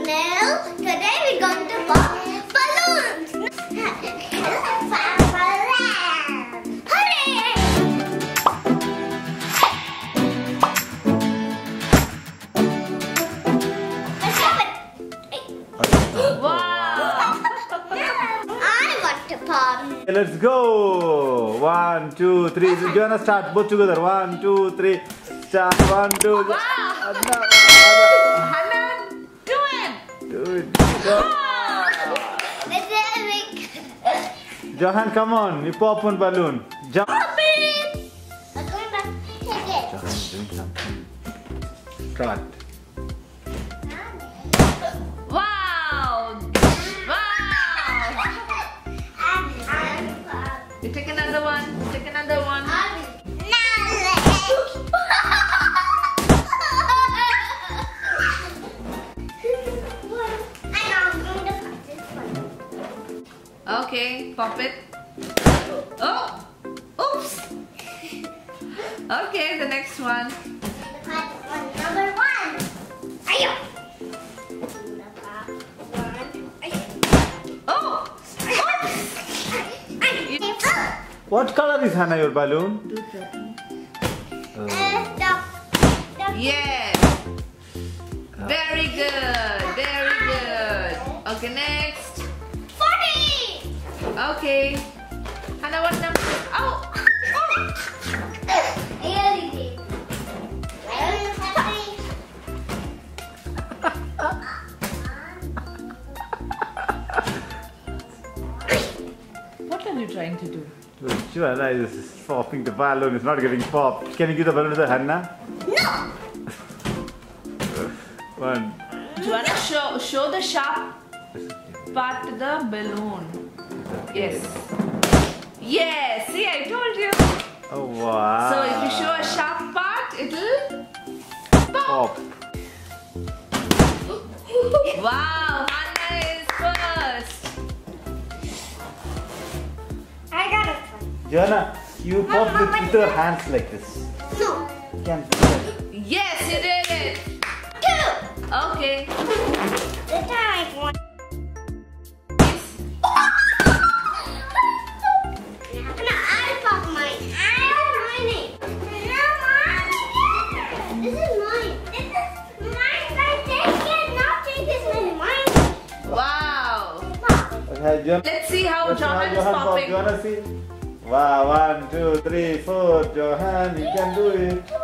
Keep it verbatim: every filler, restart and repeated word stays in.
Sunil. Today we're going to pop balloons. Hooray! Let's have it. Wow! I want to pop. Let's go. One, two, three. So, Joanna, start both together. One, two, three. Start. One, two. Wow! Anna, Hannah, do it! do it. Go. Let's have it. Johan, come on. You pop one balloon. Jump. Pop it. I'm going back. Take it. Johan, doing something. Start. Wow! Wow! You take another one. Take another one. Okay, pop it. Oh! Oops! Okay, the next one. Number one. Ayo. Oh! What color is Hannah, your balloon? Uh, stop. Stop. Yes! Very good! Very good! Okay, next. Forty. Okay. Hannah, what number? Oh! What are you trying to do? Joanna is popping the balloon. It's not getting popped. Can you give the balloon to Hannah? No. One. Joanna, show, show the sharp part to the balloon. Yes. Yes, see, I told you. Oh, wow. So if you show a sharp part, it'll pop. Pop. Wow, Hannah is first. I got it. Joanna, you pop Mama, with, Mama, with your hands like this. No. Can do that. Yes, you did it. Two. Okay. The time one. No, I pop mine. I have mine. No, mine. This is mine. This is mine. I take it. Not take this one. Mine. Wow. Pop. Okay, Joanna. Let's see how Let's Johan have is Johan pop. popping. Joanna, see. Wow, one, two, three, four. Johan, you can do it.